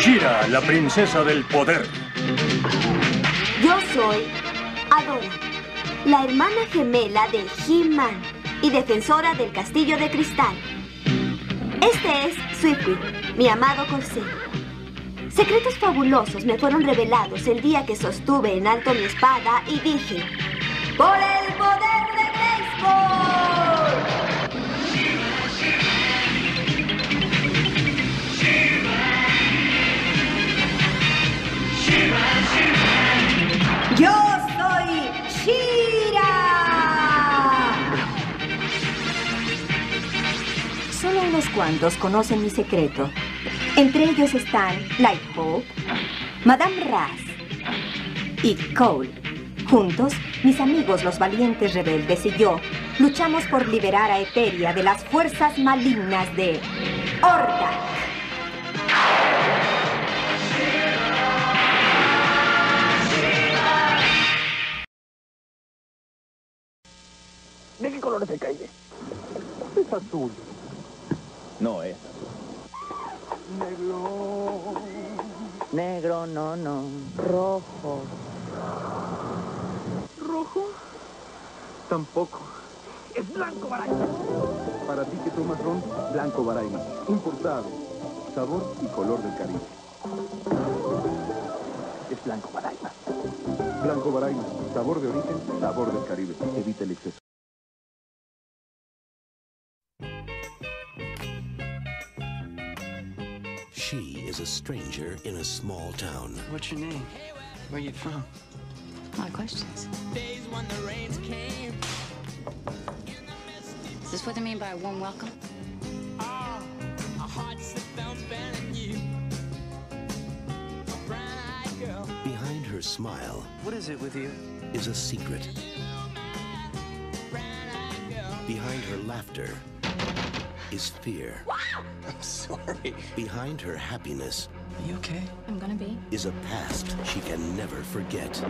She-Ra, la princesa del poder. Yo soy Adora, la hermana gemela de He-Man y defensora del castillo de cristal. Este es Swiftwick, mi amado corcel. Secretos fabulosos me fueron revelados el día que sostuve en alto mi espada y dije: ¡por el poder de Grayskull! ¡Yo soy She-Ra! Solo unos cuantos conocen mi secreto. Entre ellos están Lighthope, Madame Razz y Cole. Juntos, mis amigos los valientes rebeldes y yo luchamos por liberar a Eteria de las fuerzas malignas de Hordak. ¿De qué color es el calle? Es azul. No es. Negro. Negro, no. Rojo. ¿Rojo? Tampoco. Es blanco Baraima. Para ti que tomas ron, blanco Baraima. Importado. Sabor y color del Caribe. Es blanco Baraima. Blanco Baraima. Sabor de origen, sabor del Caribe. Evita el exceso. She is a stranger in a small town. What's your name? Where you from? A lot of questions. Is this what they mean by a warm welcome? Behind her smile What is it with you? is a secret. Behind her laughter is fear. I'm sorry. Behind her happiness Are you okay? I'm gonna be. is a past she can never forget.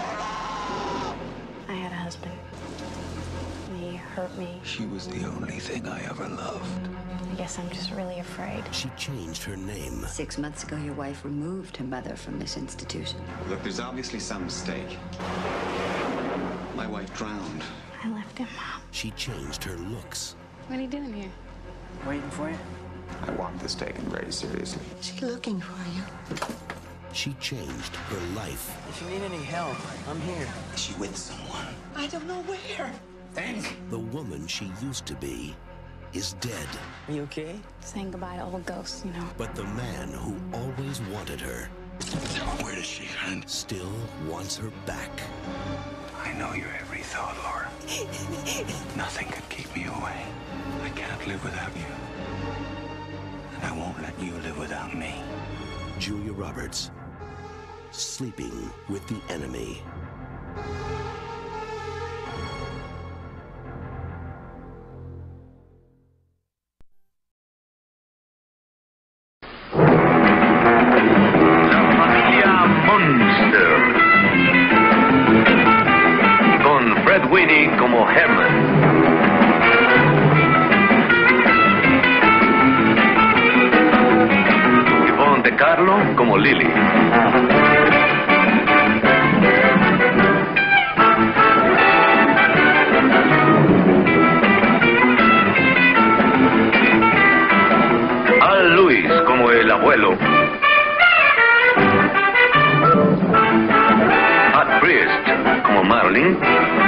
I had a husband. He hurt me. She was the only thing I ever loved. I guess I'm just really afraid. She changed her name. 6 months ago, your wife removed her mother from this institution. Look, there's obviously some mistake. My wife drowned. I left him. She changed her looks. What are you doing here? Waiting for you? I want this taken very seriously. She's looking for you. She changed her life. If you need any help, I'm here. Is she with someone? I don't know where. Think. The woman she used to be is dead. Are you okay? Saying goodbye to old ghosts, you know. But the man who always wanted her Where does she hunt? still wants her back. I know your every thought, Laura. Nothing could keep me away. I can't live without you. And I won't let you live without me. Julia Roberts, Sleeping with the Enemy. La familia Monster. Con Fred Winnie como Herman. Yvonne De Carlo como Lily. Al Luis como el abuelo. At Priest como Marilyn.